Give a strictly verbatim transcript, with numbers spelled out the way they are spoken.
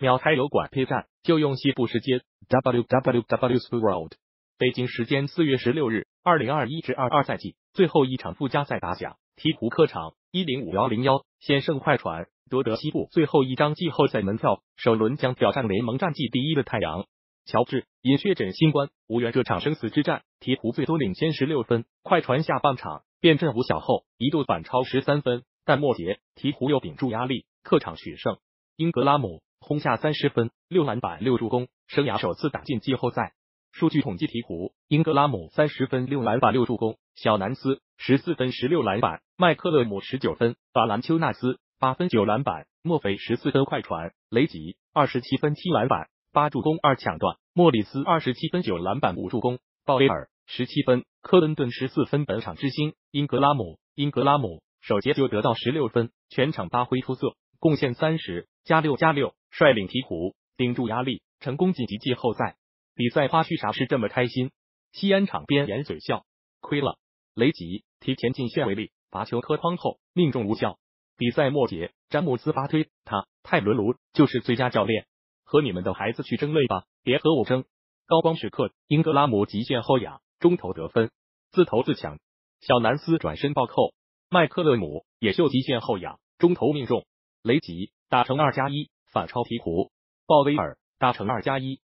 秒开油管 P 站就用西部时间 w w w dot sport。北京时间四月十六日，二零二一至二二赛季最后一场附加赛打响，鹈鹕客场一零五一零一险胜快船，夺得西部最后一张季后赛门票，首轮将挑战联盟战绩第一的太阳。乔治因确诊新冠无缘这场生死之战，鹈鹕最多领先十六分，快船下半场变阵无效后一度反超十三分，但末节鹈鹕又顶住压力，客场取胜。英格拉姆轰下三十分，六篮板六助攻，生涯首次打进季后赛。数据统计鹈鹕，英格拉姆三十分六篮板六助攻，小南斯十四分十六篮板，麦克勒姆十九分，法兰丘纳斯八分九篮板，墨菲十四分。快船雷吉二十七分七篮板八助攻二抢断，莫里斯二十七分九篮板五助攻，鲍威尔十七分，科恩顿十四分。本场之星英格拉姆，英格拉姆首节就得到十六分，全场发挥出色，贡献三十加六加六，率领鹈鹕顶住压力，成功晋级季后赛。比赛花絮啥是这么开心？西安场边掩嘴笑，亏了。雷吉提前进线为例，罚球磕框后命中无效。比赛末节，詹姆斯发推他泰伦卢就是最佳教练，和你们的孩子去争累吧，别和我争。高光时刻，英格拉姆极限后仰，中投得分，自投自抢。小南斯转身暴扣，麦克勒姆也秀极限后仰，中投命中。雷吉打成二加一，反超鹈鹕。鲍威尔打成二加一，